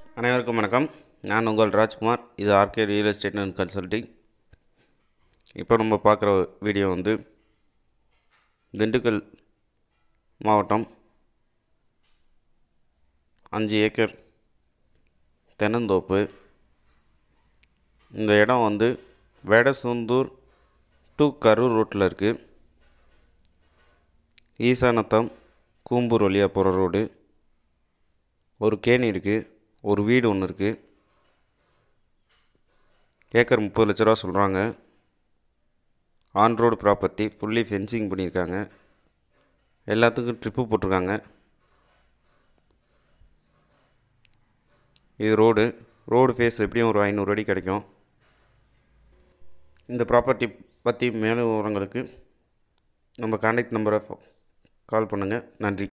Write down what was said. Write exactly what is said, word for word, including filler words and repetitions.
அனைவருக்கும் வணக்கம். நான் உங்கள் ராஜ்குமார். இது R K real estate and consulting. இப்போ நம்ம பார்க்குற வீடியோ வந்து திண்டுக்கல் மாவட்டம் அஞ்சு ஏக்கர் தென்னந்தோப்பு. இந்த இடம் வந்து வேடசந்தூர் டு கரூர் ரோட்டில் இருக்குது. ஈசானத்தம் கூம்பூர் வழியாக போகிற ரோடு. ஒரு கேணி இருக்குது, ஒரு வீடு ஒன்று இருக்குது. ஏக்கர் முப்பது லட்ச ரூபா சொல்கிறாங்க. On road property, fully fencing பண்ணியிருக்காங்க. எல்லாத்துக்கும் ட்ரிப்பு போட்டிருக்காங்க. இது ரோடு ரோடு ஃபேஸ் எப்படியும் ஒரு ஐநூறு அடி கிடைக்கும். இந்த ப்ராப்பர்ட்டி பற்றி மேலும் விவரங்களுக்கு நம்ம கான்டாக்ட் நம்பரை கால் பண்ணுங்கள். நன்றி.